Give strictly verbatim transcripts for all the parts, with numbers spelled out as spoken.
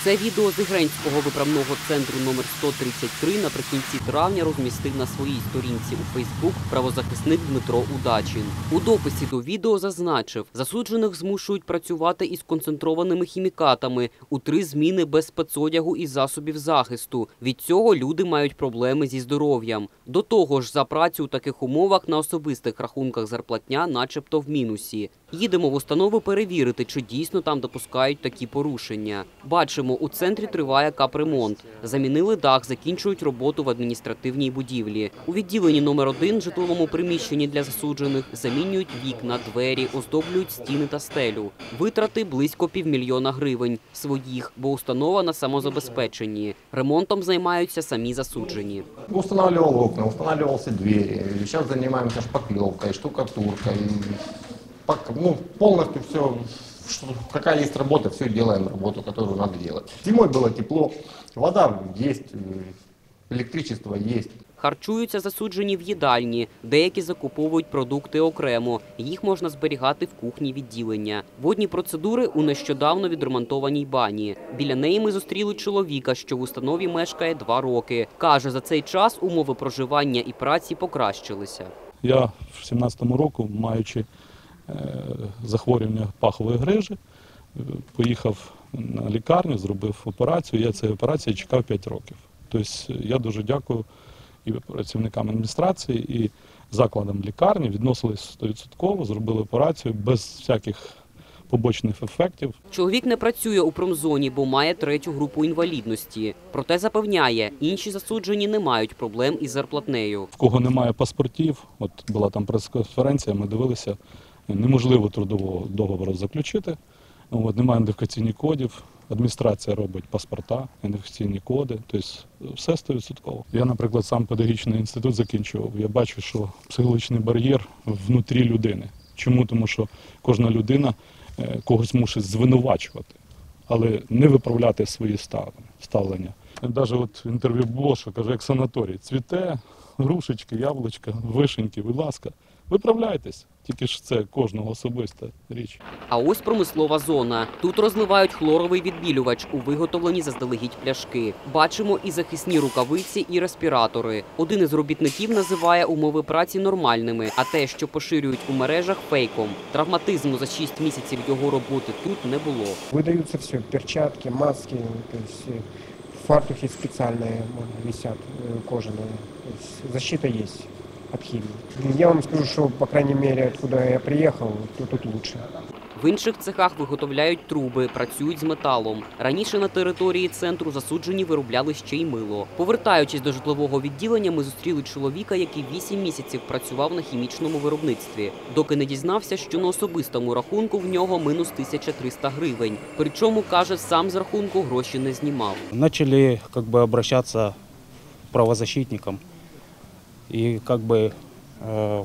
Це відео з Ігренського виправного центру номер сто тридцять три наприкінці травня розмістив на своїй сторінці у Фейсбук правозахисник Дмитро Удачин. У дописі до відео зазначив, засуджених змушують працювати із концентрованими хімікатами у три зміни без спецодягу і засобів захисту. Від цього люди мають проблеми зі здоров'ям. До того ж, за працю у таких умовах на особистих рахунках зарплатня начебто в мінусі. Їдемо в установи перевірити, чи дійсно там допускають такі порушення. Бачимо, у центрі триває капремонт. Замінили дах, закінчують роботу в адміністративній будівлі. У відділенні номер один, житловому приміщенні для засуджених, замінюють вікна, двері, оздоблюють стіни та стелю. Витрати близько півмільйона гривень. Своїх, бо установа на самозабезпеченні. Ремонтом займаються самі засуджені. Устанавливал окна, устанавливался двери. Сейчас занимаемся шпаклевкой, штукатуркой. Ну, полностью все, что, какая есть работа, все делаем работу, которую надо делать. Зимой было тепло, вода есть, электричество есть. Харчуються засуджені в їдальні, деякі закуповують продукти окремо. Їх можна зберігати в кухні відділення. Водні процедури у нещодавно відремонтованій бані. Біля неї ми зустріли чоловіка, що в установі мешкає два роки. Каже, за цей час умови проживання і праці покращилися. Я в сімнадцятому року, маючи захворювання пахової грижі, поїхав на лікарню, зробив операцію. Я цієї операції чекав п'ять років. Тобто я дуже дякую і працівникам адміністрації, і закладам лікарні. Відносились сто відсотків, зробили операцію без всяких побочних ефектів. Чоловік не працює у промзоні, бо має третю групу інвалідності. Проте запевняє, інші засуджені не мають проблем із зарплатнею. В кого немає паспортів, от була там прес-конференція, ми дивилися, неможливо трудового договору заключити, от, немає ідентифікаційних кодів, адміністрація робить паспорта, ідентифікаційні коди, тобто все сто відсотків. Я, наприклад, сам педагогічний інститут закінчував, я бачу, що психологічний бар'єр внутрі людини. Чому? Тому що кожна людина когось мусить звинувачувати, але не виправляти свої ставлення. Навіть от в інтерв'ю було, що каже, як санаторій, цвіте, грушечки, яблучка, вишеньки, будь ласка, виправляйтесь. Тільки ж це кожного особиста річ. А ось промислова зона. Тут розливають хлоровий відбілювач у виготовлені заздалегідь пляшки. Бачимо і захисні рукавиці, і респіратори. Один із робітників називає умови праці нормальними, а те, що поширюють у мережах, фейком. Травматизму за шість місяців його роботи тут не було. Видаються все, перчатки, маски, фартухи спеціальні висять, кожані. Защита є. От химии. Я вам скажу, что, по крайней мере, откуда я приехал, то тут лучше. В інших цехах виготовляють труби, працюють з металом. Раніше на території центру засуджені виробляли ще й мило. Повертаючись до житлового відділення, ми зустріли чоловіка, який вісім місяців працював на хімічному виробництві. Доки не дізнався, що на особистому рахунку в нього мінус тисяча триста гривень. Причому, каже, сам з рахунку гроші не знімав. Почали, как бы, обращаться к правозащитникам. И как бы, э,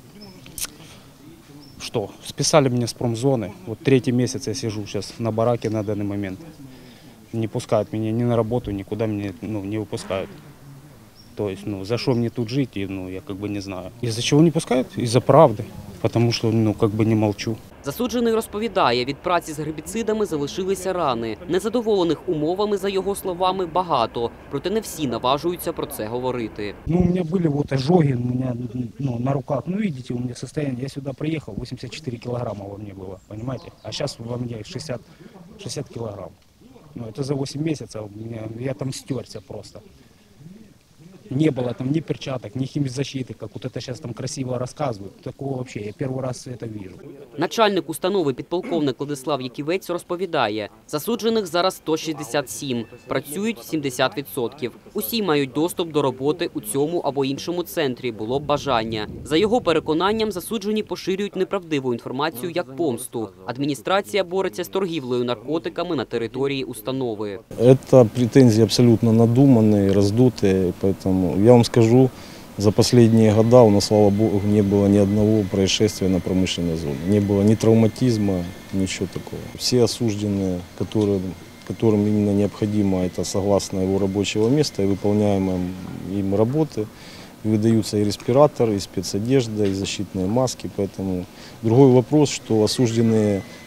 что, списали меня с промзоны. Вот третий месяц я сижу сейчас на бараке на данный момент. Не пускают меня ни на работу, никуда меня, ну, не выпускают. То есть, ну, за что мне тут жить, и, ну, я как бы не знаю. Из-за чего не пускают? Из-за правды. Потому что, ну, как бы не молчу. Засуджений розповідає, від праці з гербіцидами залишилися рани. Незадоволених умовами, за його словами, багато. Проте не всі наважуються про це говорити. Ну, у меня были вот ожоги, у меня, ну, на руках. Ну, видите, у меня состояние. Я сюда приехал, восемьдесят четыре килограмма во мне было, понимаете? А сейчас во мне шестьдесят, шестьдесят килограмм. Ну, это за восемь месяцев, у меня, я там стерся просто. Не было там ни перчаток, ни химзащиты, как вот это сейчас там красиво рассказывают. Такого вообще, я первый раз это вижу. Начальник установи підполковник Владислав Яківець розповідає, засуджених зараз сто шістдесят сім, працюють сімдесят відсотків. Усі мають доступ до роботи у цьому або іншому центрі, було б бажання. За його переконанням, засуджені поширюють неправдиву інформацію як помсту. Адміністрація бореться з торгівлею наркотиками на території установи. Це претензії абсолютно надумані, роздуті, тому я вам скажу, за последние года у нас, слава богу, не было ни одного происшествия на промышленной зоне. Не было ни травматизма, ничего такого. Все осужденные, которые, которым именно необходимо это согласно его рабочего места и выполняемой им работы, выдаются и респираторы, и спецодежда, и защитные маски. Поэтому другой вопрос, что осужденные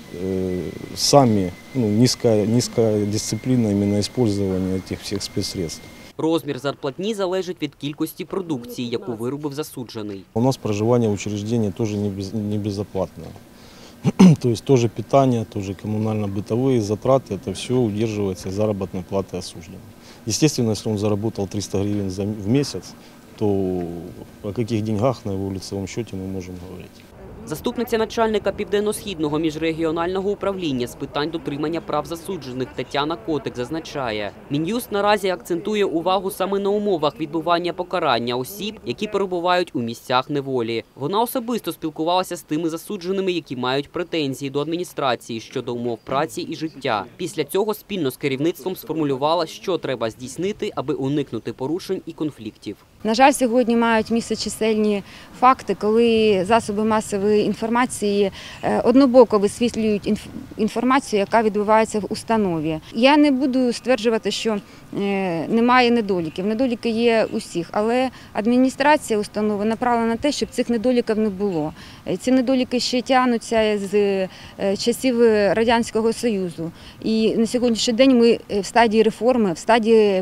э, сами, ну, низкая, низкая дисциплина именно использования этих всех спецсредств. Розмір зарплатні залежить від кількості продукції, яку виробив засуджений. У нас проживание в учреждении тоже не, без, не безоплатное. То есть тоже питание, тоже коммунально-бытовые затраты, это все удерживается заработной платой осужденного. Естественно, если он заработал триста гривен за, в месяц, то о каких деньгах на его лицевом счете мы можем говорить. Заступниця начальника Південно-Східного міжрегіонального управління з питань дотримання прав засуджених Тетяна Котик зазначає, Мін'юст наразі акцентує увагу саме на умовах відбування покарання осіб, які перебувають у місцях неволі. Вона особисто спілкувалася з тими засудженими, які мають претензії до адміністрації щодо умов праці і життя. Після цього спільно з керівництвом сформулювала, що треба здійснити, аби уникнути порушень і конфліктів. На жаль, сьогодні мають місце чисельні факти, коли засоби масової інформації однобоко висвітлюють інформацію, яка відбувається в установі. Я не буду стверджувати, що немає недоліків. Недоліки є усіх, але адміністрація установи направлена на те, щоб цих недоліків не було. Ці недоліки ще тягнуться з часів Радянського Союзу. І на сьогоднішній день ми в стадії реформи, в стадії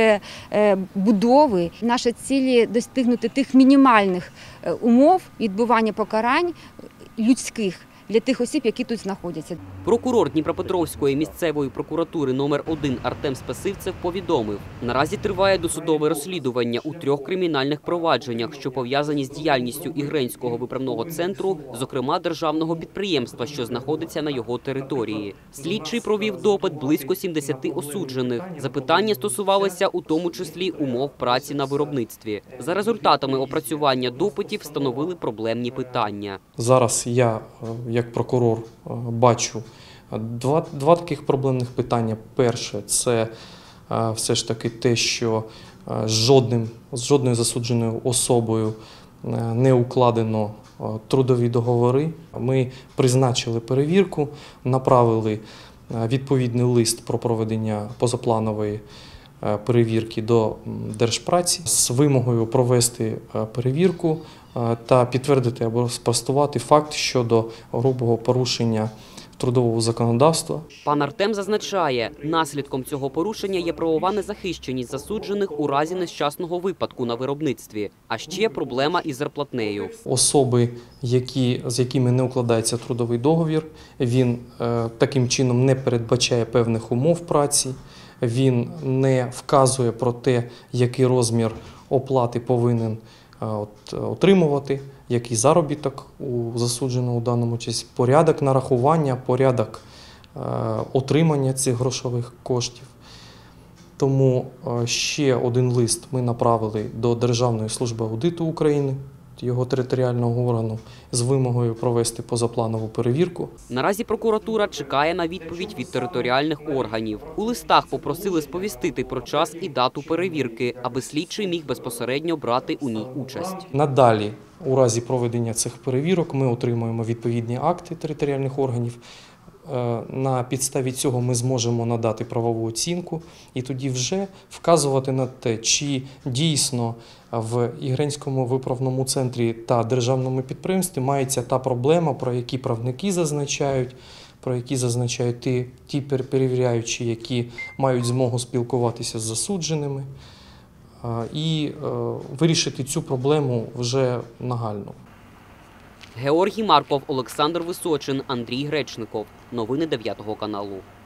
перебудови. Наша ціль – достигнути тих мінімальних умов відбування покарань людських для тих осіб, які тут знаходяться. Прокурор Дніпропетровської місцевої прокуратури номер один Артем Спасивцев повідомив, наразі триває досудове розслідування у трьох кримінальних провадженнях, що пов'язані з діяльністю Ігренського виправного центру, зокрема державного підприємства, що знаходиться на його території. Слідчий провів допит близько сімдесяти осуджених. Запитання стосувалися у тому числі умов праці на виробництві. За результатами опрацювання допитів встановили проблемні питання. Зараз я, як прокурор, бачу два, два таких проблемних питання. Перше – це все ж таки те, що жодним, з жодною засудженою особою не укладено трудові договори. Ми призначили перевірку, направили відповідний лист про проведення позапланової перевірки до Держпраці з вимогою провести перевірку та підтвердити або спростувати факт щодо грубого порушення трудового законодавства. Пан Артем зазначає, наслідком цього порушення є правова незахищеність засуджених у разі нещасного випадку на виробництві, а ще проблема із зарплатнею. Особи, які, з якими не укладається трудовий договір, він е, таким чином не передбачає певних умов праці, він не вказує про те, який розмір оплати повинен От, отримувати, який заробіток у засудженого у даному часі, порядок нарахування, порядок е, отримання цих грошових коштів. Тому е, ще один лист ми направили до Державної служби аудиту України, його територіального органу, з вимогою провести позапланову перевірку. Наразі прокуратура чекає на відповідь від територіальних органів. У листах попросили сповістити про час і дату перевірки, аби слідчий міг безпосередньо брати у ній участь. Надалі, у разі проведення цих перевірок, ми отримуємо відповідні акти територіальних органів. На підставі цього ми зможемо надати правову оцінку і тоді вже вказувати на те, чи дійсно в Ігренському виправному центрі та державному підприємстві мається та проблема, про які правники зазначають, про які зазначають ті, ті перевіряючі, які мають змогу спілкуватися з засудженими, і вирішити цю проблему вже нагально. Георгій Марков, Олександр Височин, Андрій Гречников. Новини дев'ятого каналу.